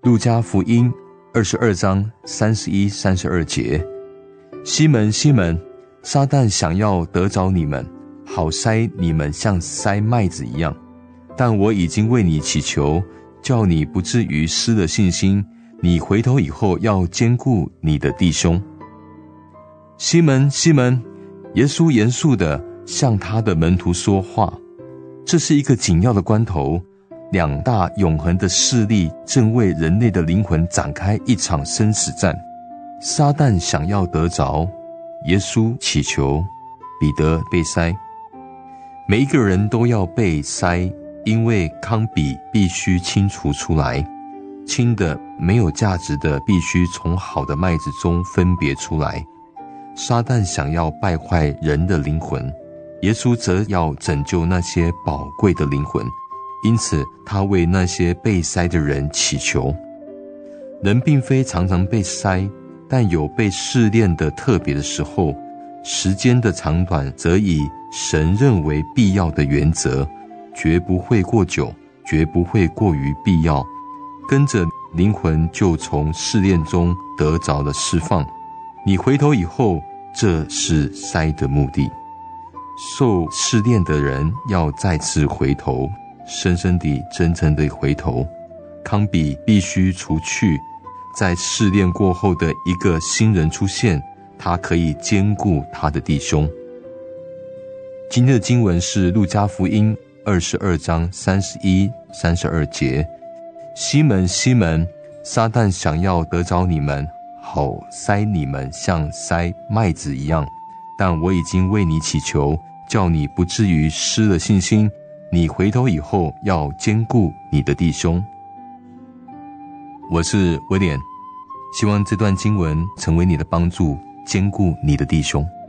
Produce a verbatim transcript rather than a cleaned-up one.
路加福音二十二章三十一、三十二节，西门，西门，撒旦想要得着你们，好筛你们像筛麦子一样，但我已经为你祈求，叫你不至于失了信心，你回头以后要兼顾你的弟兄。西门，西门，耶稣严肃地向他的门徒说话，这是一个紧要的关头，两大永恒的势力正为人类的灵魂展开一场生死战。撒旦想要得着，耶稣祈求，彼得被筛。每一个人都要被筛，因为糠秕必须清除出来，轻的没有价值的必须从好的麦子中分别出来。撒旦想要败坏人的灵魂，耶稣则要拯救那些宝贵的灵魂，因此他为那些被筛的人祈求。人并非常常被筛，但有被试炼的特别的时候，时间的长短则以神认为必要的原则，绝不会过久，绝不会过于必要，跟着灵魂就从试炼中得着了释放。你回头以后，这是筛的目的。受试炼的人要再次回头，深深地、真诚地回头。糠秕必须除去，在试炼过后的一个新人出现，他可以兼顾他的弟兄。今天的经文是路加福音二十二章三十一、三十二节。西门，西门，撒旦想要得着你们，好筛你们像筛麦子一样，但我已经为你祈求，叫你不至于失了信心，你回头以后要兼顾你的弟兄。我是威廉，希望这段经文成为你的帮助，兼顾你的弟兄。